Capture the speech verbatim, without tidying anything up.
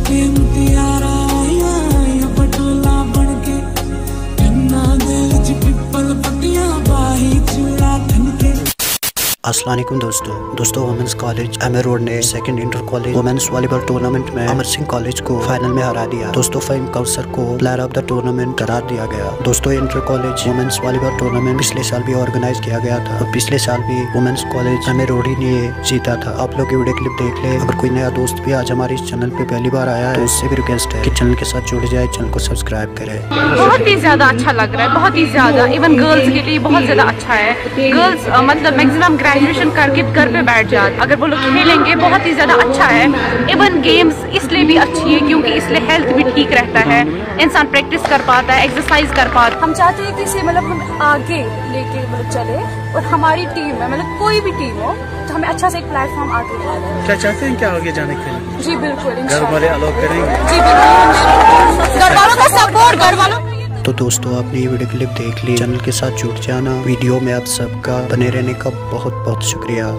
के मुतियारा आया या पटोला बन के गन्ना दे विच पिपल पत्तियां बाही चूड़ा थन के। अस्सलाम वालेकुम दोस्तों दोस्तों वुमेन्स कॉलेज एमए रोड ने second inter college women's volleyball tournament में अमर सिंह कॉलेज को फाइनल में हरा दिया। दोस्तों फहीम कौसर को प्लेयर ऑफ द टूर्नामेंट करार दिया गया। दोस्तों inter college women's volleyball tournament पिछले साल भी ऑर्गेनाइज किया गया था और पिछले साल भी वुमेन्स कॉलेज एमए रोड ही ने जीता था। आप लोग वीडियो क्लिप देख ले। अगर कोई नया दोस्त भी आज हमारे इस चैनल पे पहली बार आया है तो उससे भी रिक्वेस्ट है कि चैनल के साथ जुड़ जाए, चैनल को सब्सक्राइब करे। बहुत ही ज्यादा अच्छा लग रहा है, बहुत ही ज्यादा। इवन गर्ल्स के लिए बहुत ज्यादा अच्छा है। गर्ल्स मतलब मैक्सिमम ग्रेजुएशन करके घर पे बैठ जाते, अगर वो लोग खेलेंगे बहुत ही ज्यादा अच्छा है। इवन गेम्स इसलिए भी अच्छी है क्योंकि इसलिए हेल्थ भी ठीक रहता है, इंसान प्रैक्टिस कर पाता है, एक्सरसाइज कर पाता है। हम चाहते हैं कि इसे मतलब हम आगे लेके मतलब चले और हमारी टीम है मतलब कोई भी टीम हो तो हमें अच्छा से एक प्लेटफॉर्म आगे मिले। क्या चाहते हैं क्या आगे जाने के लिए? जी बिल्कुल, घर वाले अलाउ करेंगे? जी बिल्कुल, घर वालों का सपोर्ट, घर वालों। तो दोस्तों आपने ये वीडियो क्लिप देख ली, चैनल के साथ जुड़ जाना। वीडियो में आप सबका बने रहने का बहुत बहुत शुक्रिया।